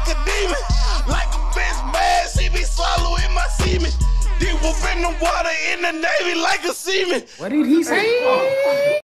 a demon. Like a bitch mad, she be swallowing my semen. Deep up in the water in the Navy like a seaman. What did he say?